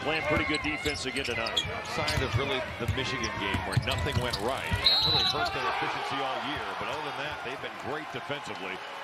playing pretty good defense again tonight. Outside of really the Michigan game where nothing went right. That really hurt their efficiency all year. But other than that, they've been great defensively.